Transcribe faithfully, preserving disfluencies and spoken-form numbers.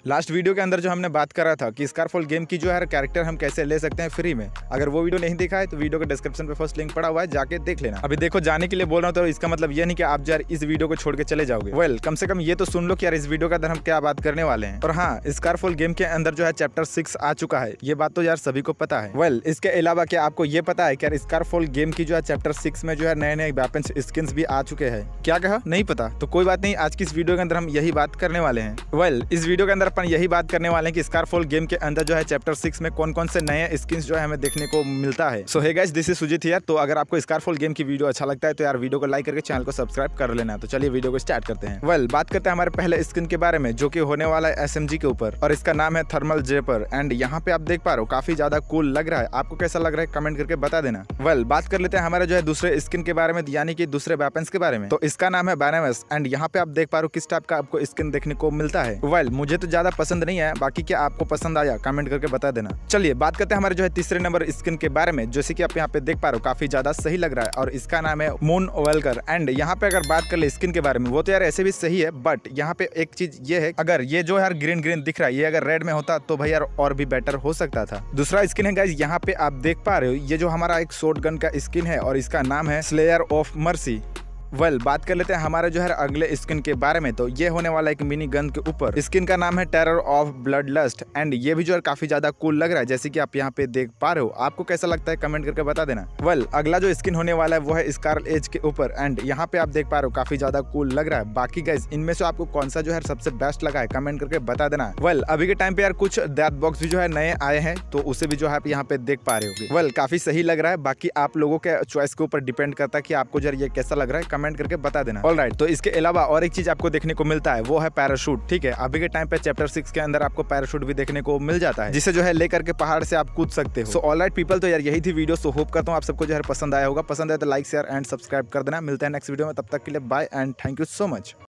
Last video के अंदर जो हमने बात करा था कि स्कारफॉल गेम की जो है कैरेक्टर हम कैसे ले सकते हैं फ्री में। अगर वो वीडियो नहीं देखा है तो वीडियो के डिस्क्रिप्शन पे फर्स्ट लिंक पड़ा हुआ है, जाके देख लेना। अभी देखो जाने के लिए बोल रहा हूँ तो इसका मतलब ये नहीं कि आप यार इस वीडियो को छोड़ के चले जाओगे। वेल कम से कम ये तो सुन लो कि यार इस वीडियो के अंदर हम क्या बात करने वाले हैं। और हाँ, स्कारफॉल गेम के अंदर जो है चैप्टर सिक्स आ चुका है, ये बात तो यार सभी को पता है। वेल इसके अलावा क्या आपको ये पता है कि यार स्कारफॉल गेम की जो है चैप्टर सिक्स में जो है नए नए वेपन्स स्किन्स भी आ चुके हैं। क्या कहा, नहीं पता? तो कोई बात नहीं, आज की इस वीडियो के अंदर हम यही बात करने वाले हैं। वेल इस वीडियो के अंदर अपन यही बात करने वाले हैं कि स्कारफॉल गेम के अंदर जो है चैप्टर सिक्स में कौन कौन से नए स्किन्स जो है हमें देखने को मिलता है। So hey guys, this is Sujeet here. तो अगर आपको स्कारफॉल गेम की वीडियो अच्छा लगता है तो यार वीडियो को लाइक करके चैनल को सब्सक्राइब कर लेना। तो चलिए वीडियो को स्टार्ट करते हैं। वेल बात करते हैं हमारे पहले स्किन के बारे में, जो कि होने वाला है एसएमजी के ऊपर, और इसका नाम है थर्मल जेपर। एंड यहाँ पे आप देख पा रहे हो काफी ज्यादा कूल लग रहा है। आपको कैसा लग रहा है कमेंट करके बता देना। वेल बात कर लेते हैं हमारे जो है दूसरे स्किन के बारे में, यानी कि दूसरे वेपन्स के बारे में। तो इसका नाम है बैनामस। एंड यहाँ पे आप देख पा रहे हो किस टाइप का आपको स्किन देखने को मिलता है। वेल मुझे तो ज्यादा पसंद नहीं है, बाकी क्या आपको पसंद आया कमेंट करके बता देना। चलिए बात करते हैं हमारे जो है तीसरे नंबर स्किन के बारे में, जैसे कि आप यहाँ पे देख पा रहे हो काफी ज्यादा सही लग रहा है, और इसका नाम है मून वेलकर। एंड यहाँ पे अगर बात कर ले स्किन के बारे में, वो तो यार ऐसे भी सही है, बट यहाँ पे एक चीज ये है, अगर ये जो यार ग्रीन ग्रीन दिख रहा है, ये अगर रेड में होता तो भाई यार और भी बेटर हो सकता था। दूसरा स्किन है गाइस, यहाँ पे आप देख पा रहे हो ये जो हमारा एक शॉटगन का स्किन है, और इसका नाम है slayer of mercy. Well well, बात कर लेते हैं हमारे जो है अगले स्किन के बारे में। तो ये होने वाला एक मिनी गन के ऊपर, स्किन का नाम है terror of blood lust. And ये भी जो है काफी ज्यादा कूल लग रहा है, जैसे कि आप यहाँ पे देख पा रहे हो। आपको कैसा लगता है कमेंट करके बता देना। वेल well, अगला जो स्किन होने वाला है वो है स्कारल एज के ऊपर। एंड यहाँ पे आप देख पा रहे हो काफी ज्यादा कूल लग रहा है। बाकी गाइस इनमें से आपको कौन सा जो है सबसे बेस्ट लगा है कमेंट करके बता देना। वेल well, अभी के टाइम पे यार कुछ डेथ बॉक्स भी जो है नए आए हैं, तो उसे भी जो है आप यहाँ पे देख पा रहे हो। वेल well, काफी सही लग रहा है। बाकी आप लोगों के चॉइस के ऊपर डिपेंड करता है कि आपको जो ये कैसा लग रहा है, कमेंट करके बता देना। ऑलराइट, तो इसके अलावा और एक चीज आपको देखने को मिलता है, वो है पैराशूट। ठीक है, अभी के टाइम पे चैप्टर सिक्स के अंदर आपको पैराशूट भी देखने को मिल जाता है, जिसे जो है लेकर के पहाड़ से आप कूद सकते हो। सो ऑलराइट पीपल, तो यार यही थी वीडियो। सो होप करता हूँ आप सबको जो है पसंद आया होगा। पसंद आया तो लाइक शेयर एंड सब्सक्राइब कर देना। मिलते हैं नेक्स्ट वीडियो में, तब तक के लिए bye and thank you so much.